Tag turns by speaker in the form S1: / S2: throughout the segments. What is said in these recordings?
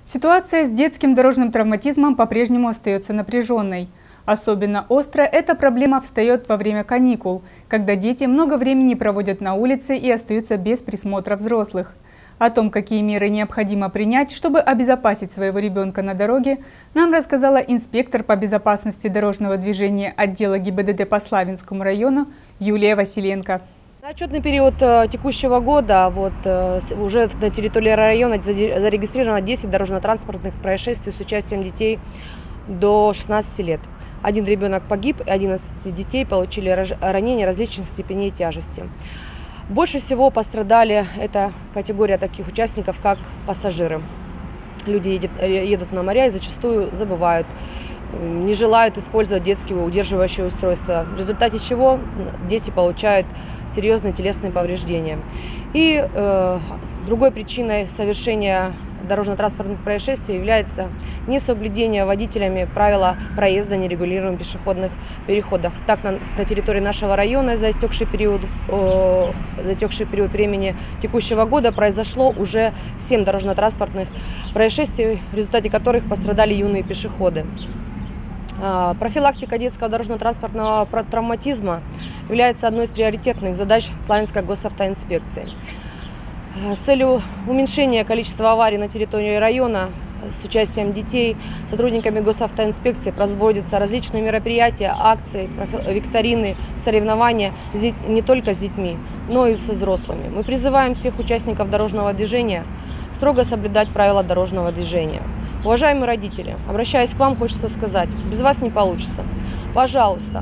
S1: Ситуация с детским дорожным травматизмом по-прежнему остается напряженной. Особенно остро эта проблема встает во время каникул, когда дети много времени проводят на улице и остаются без присмотра взрослых. О том, какие меры необходимо принять, чтобы обезопасить своего ребенка на дороге, нам рассказала инспектор по безопасности дорожного движения отдела ГИБДД по Славянскому району Юлия Василенко.
S2: На отчетный период текущего года уже на территории района зарегистрировано 10 дорожно-транспортных происшествий с участием детей до 16 лет. Один ребенок погиб, 11 детей получили ранения различных степеней тяжести. Больше всего пострадали эта категория таких участников, как пассажиры. Люди едут на моря и зачастую забывают, не желают использовать детские удерживающие устройства, в результате чего дети получают серьезные телесные повреждения. И другой причиной совершения дорожно-транспортных происшествий является несоблюдение водителями правила проезда на нерегулируемых пешеходных переходах. Так, на территории нашего района за истекший период времени текущего года произошло уже 7 дорожно-транспортных происшествий, в результате которых пострадали юные пешеходы. Профилактика детского дорожно-транспортного травматизма является одной из приоритетных задач Славянской госавтоинспекции. С целью уменьшения количества аварий на территории района с участием детей сотрудниками госавтоинспекции проводятся различные мероприятия, акции, викторины, соревнования не только с детьми, но и со взрослыми. Мы призываем всех участников дорожного движения строго соблюдать правила дорожного движения. Уважаемые родители, обращаясь к вам, хочется сказать, без вас не получится. Пожалуйста,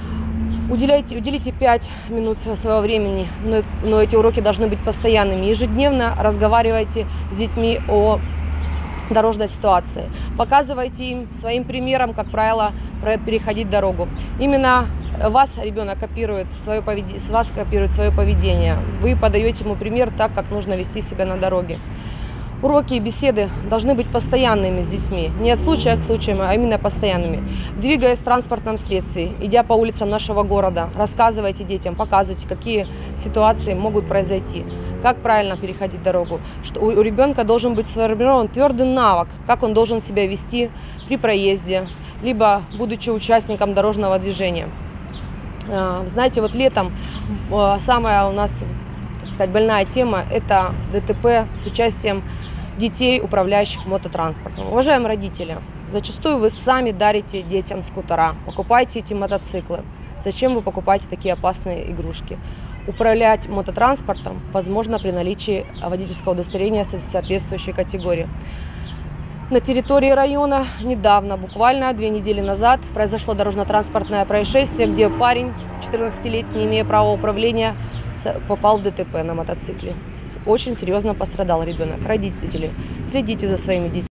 S2: уделите 5 минут своего времени, но эти уроки должны быть постоянными. Ежедневно разговаривайте с детьми о дорожной ситуации. Показывайте им своим примером, как правило, переходить дорогу. Именно вас ребенок копирует свое поведение. Вы подаете ему пример так, как нужно вести себя на дороге. Уроки и беседы должны быть постоянными с детьми, не от случая к случаю, а именно постоянными. Двигаясь в транспортном средстве, идя по улицам нашего города, рассказывайте детям, показывайте, какие ситуации могут произойти, как правильно переходить дорогу. Что у ребенка должен быть сформирован твердый навык, как он должен себя вести при проезде, либо будучи участником дорожного движения. Знаете, вот летом самая у нас, так сказать, больная тема – это ДТП с участием детей, управляющих мототранспортом. Уважаемые родители, зачастую вы сами дарите детям скутера, покупаете эти мотоциклы. Зачем вы покупаете такие опасные игрушки? Управлять мототранспортом возможно при наличии водительского удостоверения соответствующей категории. На территории района недавно, буквально 2 недели назад, произошло дорожно-транспортное происшествие, где парень, 14-летний, не имея права управления, попал в ДТП на мотоцикле. Очень серьезно пострадал ребенок. Родители, следите за своими детьми.